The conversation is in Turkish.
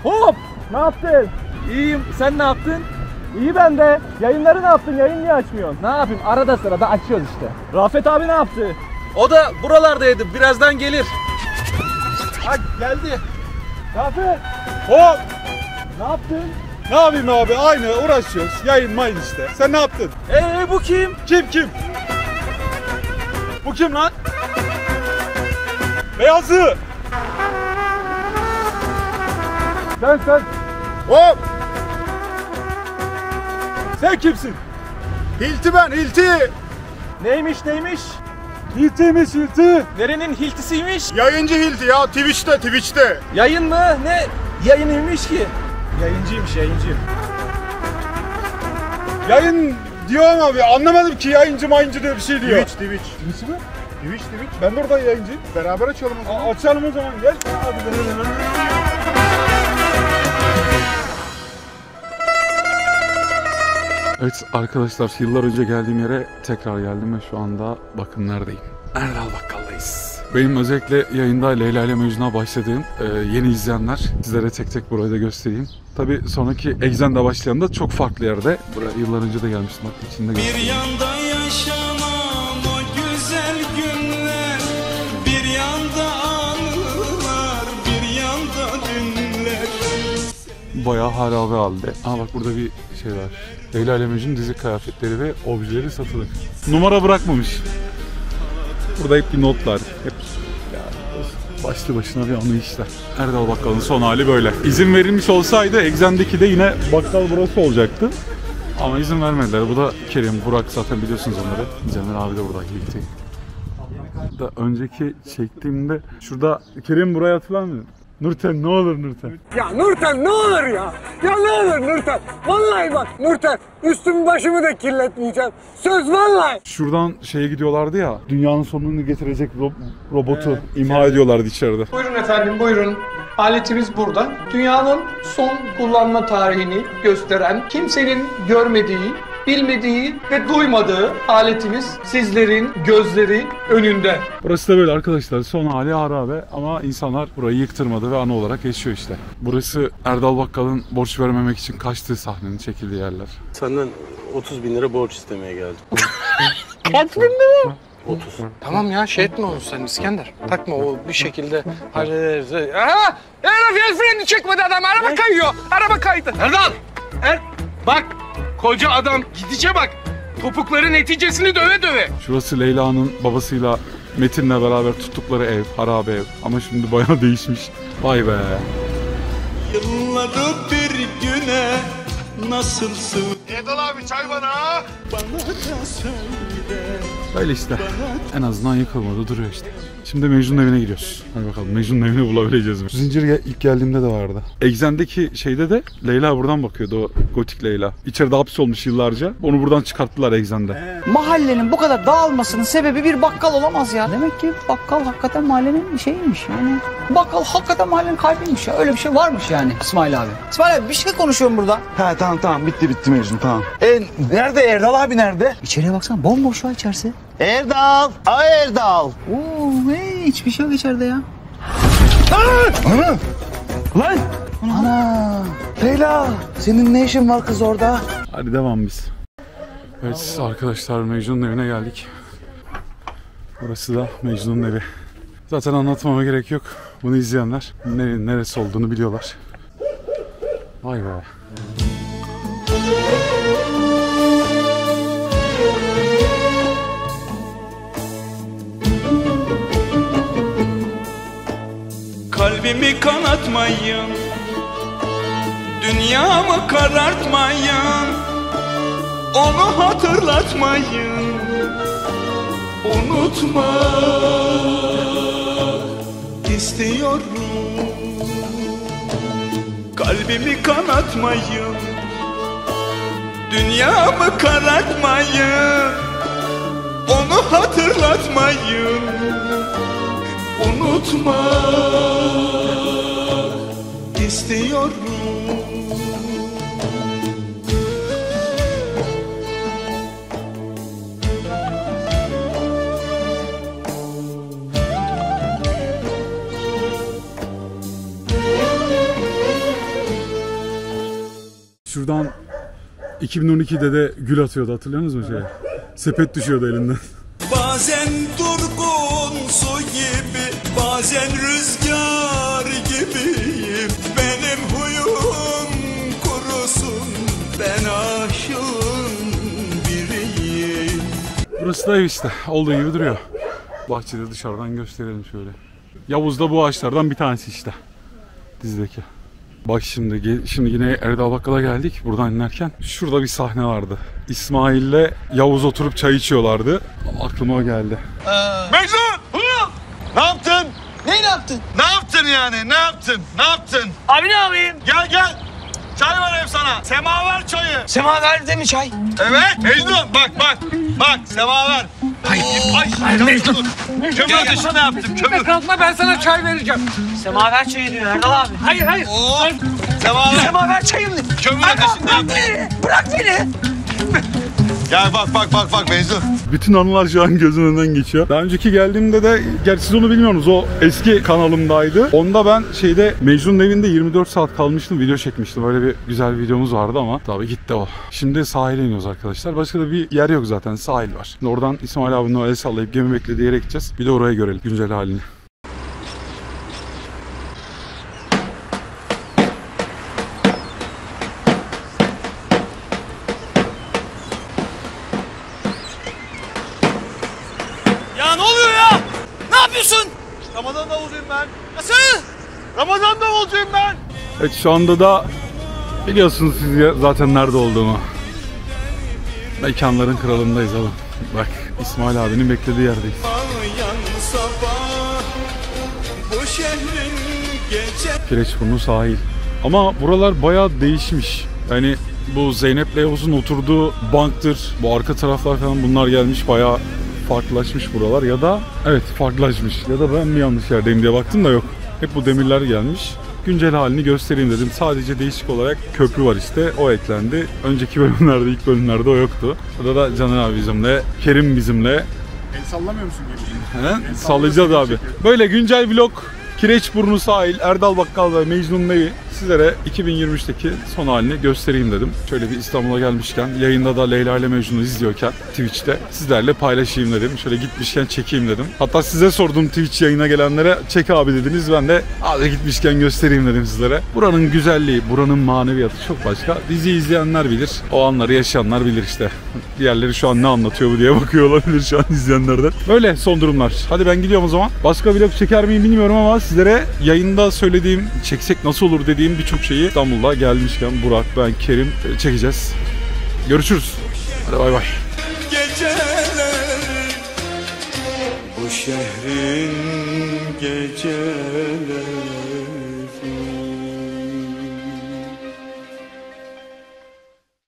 Hop! Ne yaptın? İyiyim. Sen ne yaptın? İyi ben de. Yayınları ne yaptın? Yayın niye açmıyorsun? Ne yapayım? Arada sırada açıyoruz işte. Rafet abi ne yaptı? O da buralardaydı. Birazdan gelir. Ha geldi. Rafet! Hop! Ne yaptın? Ne yapayım abi? Aynı uğraşıyoruz. Yayın mayın işte. Sen ne yaptın? Bu kim? Kim? Bu kim lan? Beyazı! Sen. Hop! Sen kimsin? Hilti ben, Hilti! Neymiş? Hiltiymiş, Hilti! Nerenin hiltisiymiş? Yayıncı Hilti ya, Twitch'te. Yayın mı? Ne yayınıymış ki? Yayıncıymış. Yayın diyor ama abi anlamadım ki yayıncı mayıncı diye bir şey diyor. Twitch mi? Twitch. Ben de oradan yayıncıyım. Beraber açalım o zaman. Açalım o zaman gel. Hadi Evet arkadaşlar, yıllar önce geldiğim yere tekrar geldim ve şu anda bakın neredeyim. Erdal Bakkal'dayız. Benim özellikle yayında Leyla ile Mecnun'a başladığım yeni izleyenler, sizlere tek tek burayı da göstereyim. Tabi sonraki Exxen'de başlayan da çok farklı yerde. Buraya yıllar önce de gelmiştim, bak içinde göstereyim. Bir yanda yaşamam o güzel günler, bir yanda anılar, bir yanda dünler. Bayağı harabe halde. Aa bak burada bir şey var. Leyla ile Mecnun dizi kıyafetleri ve objeleri satılık. Numara bırakmamış. Burada hep bir notlar. Hep başlı başına bir anı işler. Erdal Bakkal'ın son hali böyle. İzin verilmiş olsaydı Exxen'deki de yine bakkal burası olacaktı. Ama izin vermediler. Bu da Kerim, Burak, zaten biliyorsunuz onları. Caner abi de burada birlikte. Da önceki çektiğimde şurada Kerim buraya hatırlamıyor. Nurten ne olur Nurten. Ya Nurten ne olur ya. Ya ne olur Nurten. Vallahi bak Nurten, üstümü başımı da kirletmeyeceğim. Söz vallahi. Şuradan şeye gidiyorlardı ya. Dünyanın sonunu getirecek robotu imha ediyorlardı içeride. Buyurun efendim, buyurun. Aletimiz burada. Dünyanın son kullanma tarihini gösteren, kimsenin görmediği, bilmediği ve duymadığı aletimiz sizlerin gözleri önünde. Burası da böyle arkadaşlar, son hali harabe ama insanlar burayı yıktırmadı ve anı olarak yaşıyor işte. Burası Erdal Bakkal'ın borç vermemek için kaçtığı sahnenin çekildiği yerler. Senden 30.000 lira borç istemeye geldim. Kaç bin lira? 30. Tamam ya, şey etme onu sen İskender. Takma, o bir şekilde hallederiz. Aha! El freni çekmedi adam, araba kayıyor. Araba kaydı. Erdal! Bak! Koca adam gidişe bak. Topukları neticesini döve döve. Şurası Leyla'nın babasıyla Metin'le beraber tuttukları ev, harabe ev. Ama şimdi bayağı değişmiş. Vay be. Yılları bir güne nasılsın? Erdal abi çay bana. Bana da söyle. Öyle işte. En azından yıkılmadı, duruyor işte. Şimdi Mecnun'un evine gidiyoruz. Hadi bakalım Mecnun'un evini bulabileceğiz mi? Zincir ilk geldiğimde de vardı. Exxen'deki şeyde de Leyla buradan bakıyordu, o gotik Leyla. İçeride hapsolmuş yıllarca. Onu buradan çıkarttılar Exxen'de. Mahallenin bu kadar dağılmasının sebebi bir bakkal olamaz ya. Demek ki bakkal hakikaten mahallenin şeyiymiş yani. Bakkal hakikaten mahallenin kalbiymiş ya. Öyle bir şey varmış yani İsmail abi. İsmail abi bir şey konuşuyorum burada. He tamam bitti Mecnun tamam. Nerede Erdal abi nerede? İçeriye baksana, bomboş var içerisi. Erdal! Erdal! Oo, hiçbir şey yok içeride ya. Ana! Lan! Ana! Leyla! Senin ne işin var kız orada? Hadi devam biz. Evet arkadaşlar, Mecnun'un evine geldik. Burası da Mecnun'un evi. Zaten anlatmama gerek yok. Bunu izleyenler neresi olduğunu biliyorlar. Vay be. Kalbimi kanatmayın, dünyamı karartmayın, onu hatırlatmayın, unutmak istiyorum. Kalbimi kanatmayın, dünyamı karartmayın, onu hatırlatmayın, unutmak istiyorum. şuradan 2012'de de gül atıyordu, hatırlıyorsunuz mu şeye? Sepet düşüyordu elinden. Bazen durgun su gibi, bazen rüzgar gibiyim. Benim huyum kurusun, ben aşığın biriyim. Burası da ev işte, olduğu gibi duruyor. Bahçede dışarıdan gösterelim şöyle. Yavuz da bu ağaçlardan bir tanesi işte. Dizideki. Bak şimdi yine Erdal Bakkal'a geldik. Buradan inerken şurada bir sahne vardı. İsmail'le Yavuz oturup çay içiyorlardı. Aklıma o geldi. Mecnun! Ne yaptın? Ne yaptın? Ne yaptın yani? Ne yaptın? Ne yaptın? Abi ne yapayım? Gel gel. Çay vereyim sana. Semaver çayı. Semaver'de mi çay? Evet. Mecnun bak bak. Bak semaver. Hayır Mecnun. Kömür ateşine yaptım. Kömür. Kalkma, ben sana çay vereceğim. Semaver çayı diyor Erdal abi. Hayır. Oo. Semaver. Semaver çayı mı? Kömür ateşinde yaptım. Bırak beni. Gel bak Mecnun. Bütün anılar şu an gözümün önünden geçiyor. Daha önceki geldiğimde de, gerçi siz onu bilmiyorsunuz, o eski kanalımdaydı. Onda ben Mecnun'un evinde 24 saat kalmıştım, video çekmiştim. Öyle bir güzel bir videomuz vardı ama tabii gitti o. Şimdi sahile iniyoruz arkadaşlar. Başka da bir yer yok zaten, sahil var. Şimdi oradan İsmail abinin o el sallayıp gemi beklediği yere gideceğiz. Bir de oraya görelim güncel halini. Ya ne oluyor ya? Ne yapıyorsun? Ramazan davulcuyum ben. Nasıl? Ramazan davulcuyum ben. Evet, şu anda da biliyorsunuz siz zaten nerede olduğumu. Mekanların kralındayız oğlum. Bak, İsmail abinin beklediği yerdeyiz. Kireçburnu sahil. Ama buralar bayağı değişmiş. Yani bu Zeynep'le Yavuz'un oturduğu banktır, bu arka taraflar falan, bunlar gelmiş, bayağı farklılaşmış buralar. Ya da evet, farklılaşmış. Ya da ben mi yanlış yerdeyim diye baktım da yok. Hep bu demirler gelmiş. Güncel halini göstereyim dedim. Sadece değişik olarak köprü var işte. O eklendi. Önceki bölümlerde, ilk bölümlerde o yoktu. Burada da Caner abi bizimle, Kerim bizimle. El sallamıyor musun gibi? Sallayacağız abi. Böyle güncel vlog, Kireçburnu sahil, Erdal Bakkal ve Mecnun'un evi. Sizlere 2023'teki son halini göstereyim dedim. Şöyle bir İstanbul'a gelmişken, yayında da Leyla ile Mecnun'u izliyorken Twitch'te sizlerle paylaşayım dedim. Şöyle gitmişken çekeyim dedim. Hatta size sordum, Twitch yayına gelenlere, çek abi dediniz. Ben de abi gitmişken göstereyim dedim sizlere. Buranın güzelliği, buranın maneviyatı çok başka. Dizi izleyenler bilir, o anları yaşayanlar bilir işte. Diğerleri şu an ne anlatıyor bu diye bakıyor olabilir şu an izleyenlerden. Böyle son durumlar. Hadi ben gidiyorum o zaman. Başka vlog çeker miyim bilmiyorum ama sizlere yayında söylediğim, çeksek nasıl olur dediğim birçok şeyi İstanbul'da gelmişken Burak, ben, Kerim çekeceğiz. Görüşürüz. Hadi bay bay. Bu şehrin geceleri